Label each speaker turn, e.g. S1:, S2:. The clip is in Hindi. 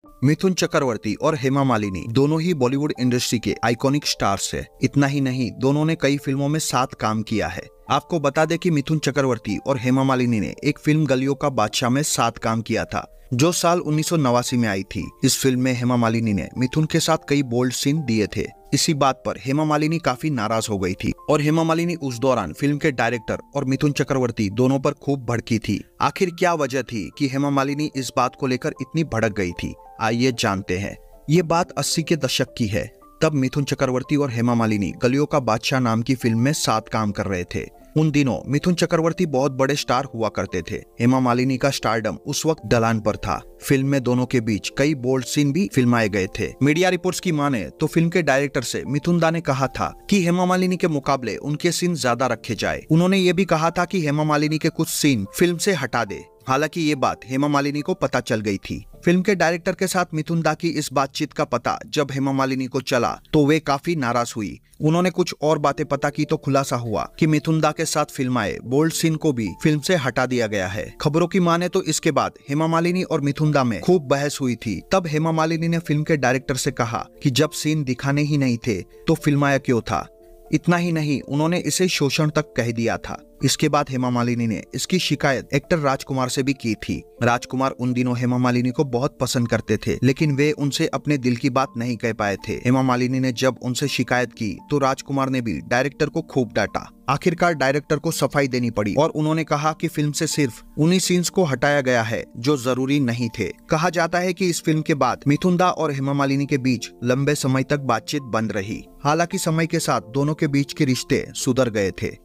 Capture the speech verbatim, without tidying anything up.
S1: मिथुन चक्रवर्ती और हेमा मालिनी दोनों ही बॉलीवुड इंडस्ट्री के आइकॉनिक स्टार्स है। इतना ही नहीं, दोनों ने कई फिल्मों में साथ काम किया है। आपको बता दें कि मिथुन चक्रवर्ती और हेमा मालिनी ने एक फिल्म गलियों का बादशाह में साथ काम किया था, जो साल उन्नीस सौ नवासी में आई थी। इस फिल्म में हेमा मालिनी ने मिथुन के साथ कई बोल्ड सीन दिए थे। इसी बात पर हेमा मालिनी काफी नाराज हो गई थी और हेमा मालिनी उस दौरान फिल्म के डायरेक्टर और मिथुन चक्रवर्ती दोनों पर खूब भड़की थी। आखिर क्या वजह थी कि हेमा मालिनी इस बात को लेकर इतनी भड़क गई थी, आइए जानते हैं। ये बात अस्सी के दशक की है। तब मिथुन चक्रवर्ती और हेमा मालिनी गलियों का बादशाह नाम की फिल्म में साथ काम कर रहे थे। उन दिनों मिथुन चक्रवर्ती बहुत बड़े स्टार हुआ करते थे। हेमा मालिनी का स्टारडम उस वक्त ढलान पर था। फिल्म में दोनों के बीच कई बोल्ड सीन भी फिल्माए गए थे। मीडिया रिपोर्ट्स की माने तो फिल्म के डायरेक्टर से मिथुन दा ने कहा था कि हेमा मालिनी के मुकाबले उनके सीन ज्यादा रखे जाए। उन्होंने ये भी कहा था कि हेमा मालिनी के कुछ सीन फिल्म से हटा दे। हालांकि ये बात हेमा मालिनी को पता चल गई थी। फिल्म के डायरेक्टर के साथ मिथुन दा की इस बातचीत का पता जब हेमा मालिनी को चला तो वे काफी नाराज हुई। उन्होंने कुछ और बातें पता की तो खुलासा हुआ कि मिथुन दा के साथ फिल्माए बोल्ड सीन को भी फिल्म से हटा दिया गया है। खबरों की माने तो इसके बाद हेमा मालिनी और मिथुन दा में खूब बहस हुई थी। तब हेमा मालिनी ने फिल्म के डायरेक्टर से कहा कि जब सीन दिखाने ही नहीं थे तो फिल्माया क्यों था। इतना ही नहीं, उन्होंने इसे शोषण तक कह दिया था। इसके बाद हेमा मालिनी ने इसकी शिकायत एक्टर राजकुमार से भी की थी। राजकुमार उन दिनों हेमा मालिनी को बहुत पसंद करते थे, लेकिन वे उनसे अपने दिल की बात नहीं कह पाए थे। हेमा मालिनी ने जब उनसे शिकायत की तो राजकुमार ने भी डायरेक्टर को खूब डांटा। आखिरकार डायरेक्टर को सफाई देनी पड़ी और उन्होंने कहा कि फिल्म से सिर्फ उन्हीं सीन्स को हटाया गया है जो जरूरी नहीं थे। कहा जाता है कि इस फिल्म के बाद मिथुन दा और हेमा मालिनी के बीच लंबे समय तक बातचीत बंद रही। हालांकि समय के साथ दोनों के बीच के रिश्ते सुधर गए थे।